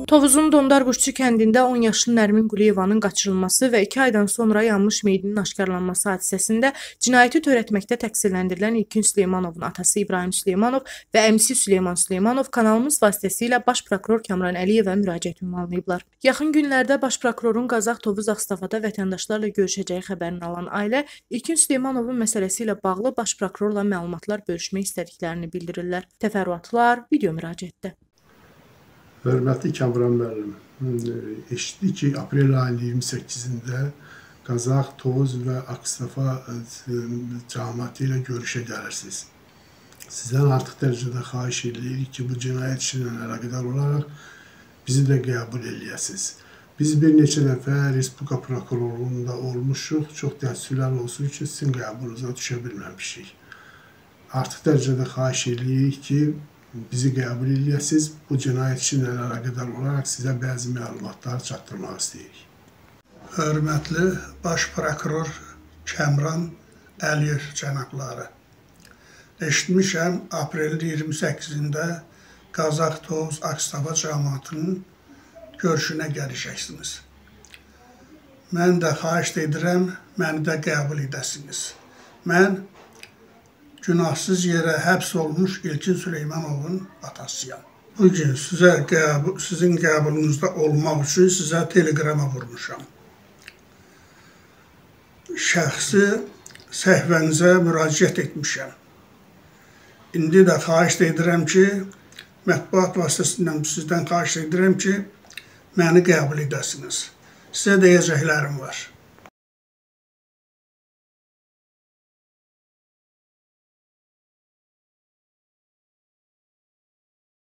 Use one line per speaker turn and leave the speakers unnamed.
Tovuzun Dondarquşçu kəndində 10 yaşlı Nərmin Quliyevanın qaçırılması və 2 aydan sonra yanmış meyidinin aşkarlanması hadisəsində cinayəti törətməkdə təqsirləndirilən İlkin Süleymanovun atası İbrahim Süleymanov və əmisi Süleyman Süleymanov kanalımız vasitəsilə Baş prokuror Kamran Əliyevə müraciət ünvanlayıblar. Yaxın günlərdə Baş prokurorun Qazax Tovuz Ağstafada vətəndaşlarla görüşəcəyi xəbərini alan ailə İlkin Süleymanovun məsələsi ilə bağlı Baş prokurorla məlumatlar bölüşmək istədiklərini bildirirlər. Təfərrüatlar video müraciətdə.
Hörmətli Kamran müəllim, eşitdik ki, aprel ayının 28-də Qazax, Tovuz və Ağstafa cəmiyyəti ilə görüşə gəlirsiniz. Sizdən artıq dərəcədə xahiş edirik ki, bu cinayət işi ilə əlaqədar olaraq bizi də qəbul eləyəsiniz. Biz bir neçə dəfə Respublika prokurorluğunda olmuşuq, çox təəssüflər olsun ki, sizin qəbulunuza düşə bilməmişik. Artıq dərəcədə xahiş edirik ki, bizi qəbul eləyəsiniz. Bu cinayət işi ilə əlaqədar olaraq sizə bəzi məlumatlar çatdırmaq istəyirik.
Hörmətli Baş prokuror Kamran Əliyev cənabları, eşitmişəm, aprelin 28-də Qazax, Tovuz, Ağstafa cəmiyyətinin görüşünə gələcəksiniz. Mən də xahiş edirəm, məni də qəbul edəsiniz. Mən günahsız yerə həbs olmuş İlkin Süleymanovun atasıyam. Bugün sizin qəbulunuzda olmaq üçün sizə teleqrama vurmuşam. Şəxsi səhvənizə müraciət etmişəm. İndi də xahiş edirəm ki, mətbuat vasitəsindən sizdən xahiş edirəm ki, məni qəbul edəsiniz. Sizə deyəcəklərim var.